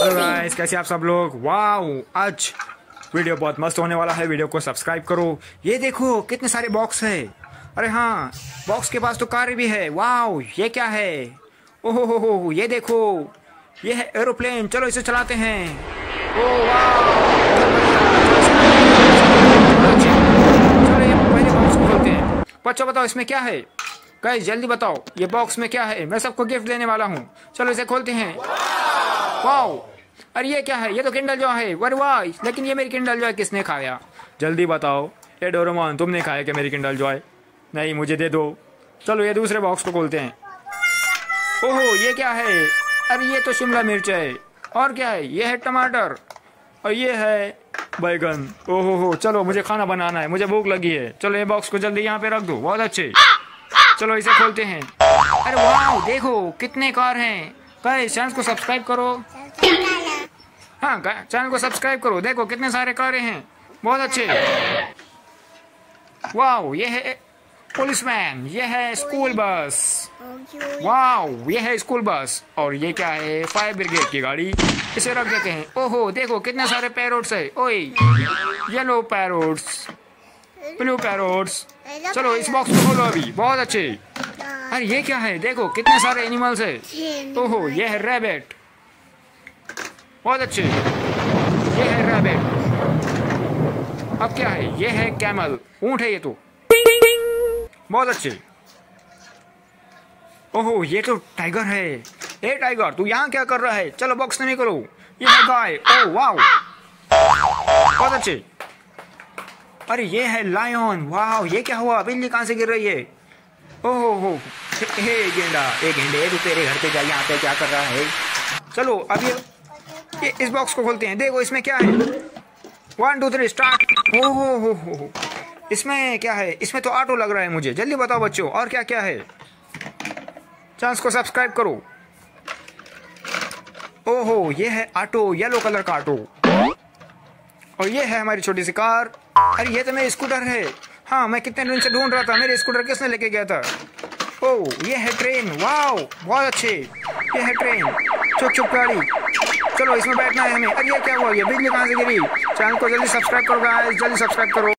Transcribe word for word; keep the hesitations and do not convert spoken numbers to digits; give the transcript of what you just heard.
Hello guys, कैसे आप सब लोग। वाओ, आज वीडियो बहुत मस्त होने वाला है। वीडियो को सब्सक्राइब करो। ये देखो कितने सारे बॉक्स है। अरे हाँ, बॉक्स के पास तो कार भी है। वाओ, ये क्या है? ओहो हो हो, ये देखो, ये है एरोप्लेन। चलो इसे चलाते हैं। ओ वाओ, चलो ये पहले बॉक्स को खोलते हैं। बच्चों बताओ इसमें क्या है? गाइस जल्दी बताओ, ये बॉक्स में क्या है? मैं सबको गिफ्ट देने वाला हूँ। चलो इसे खोलते हैं। वाओ, अरे ये क्या है? ये तो किंडर जॉय है। अरे वाह, लेकिन ये मेरी किंडर जॉय किसने खाया? जल्दी बताओ। ये डोरेमोन, तुमने खाया क्या मेरी किंडर जॉय? नहीं, मुझे दे दो। चलो ये दूसरे बॉक्स को खोलते हैं। ओहो, ये क्या है? अरे ये तो शिमला मिर्च है। और क्या है? ये है टमाटर और ये है बैगन। ओहो हो, चलो मुझे खाना बनाना है, मुझे भूख लगी है। चलो ये बॉक्स को जल्दी यहाँ पे रख दो। बहुत अच्छे। चलो इसे खोलते हैं। अरे वाह, देखो कितने कार हैं। गाइस चैनल को सब्सक्राइब करो। हाँ, चैनल को सब्सक्राइब करो। देखो कितने सारे कारें हैं। बहुत अच्छे। वाओ, ये है पुलिसमैन, ये है स्कूल बस। वाओ, ये है स्कूल बस। और ये क्या है? फायर ब्रिगेड की गाड़ी। इसे रख देते हैं। ओहो, देखो कितने सारे पैरोट्स है। ओए, येलो पैरोट्स, ब्लू पैरोट्स। चलो इस बॉक्स को खोलो अभी। बहुत अच्छे। अरे ये क्या है? देखो कितने सारे एनिमल्स है। ओहो, ये है रैबिट। बहुत अच्छे। ये है रैबिट। अब क्या है? ये है कैमल, ऊंट है ये तो। बहुत अच्छे। ओहो, ये तो टाइगर है। ए टाइगर, तू यहाँ क्या कर रहा है? चलो बॉक्स से निकलो। ये है गाय। ओह वाओ, बहुत अच्छे। अरे ये है लायन। वाओ, ये क्या हुआ? बिल्ली कहाँ से गिर रही है? ओहो हो, हे गेंडा, ए गेंडे, तू तेरे घर पे जा, यहाँ पे क्या कर रहा है? चलो अब ये, ये इस बॉक्स को खोलते हैं। देखो इसमें क्या है। One two three start. ओहो हो हो, इसमें क्या है? इसमें तो ऑटो लग रहा है मुझे। जल्दी बताओ बच्चों, और क्या क्या है? चैनल को सब्सक्राइब करो। ओहो, ये है ऑटो, येलो कलर का ऑटो। और ये है हमारी छोटी सी कार। अरे ये तो मेरी स्कूटर है। हाँ, मैं कितने दिन से ढूंढ रहा था, मेरे स्कूटर किसने लेके गया था? ओह, ये है ट्रेन। वाओ, बहुत अच्छे। ये है ट्रेन, चुप चुप गाड़ी। चलो इसमें बैठना है हमें। अरे ये क्या हुआ? ये बिजली कहाँ से गिरी? चैनल को जल्दी सब्सक्राइब करो गाइस, जल्दी सब्सक्राइब करो।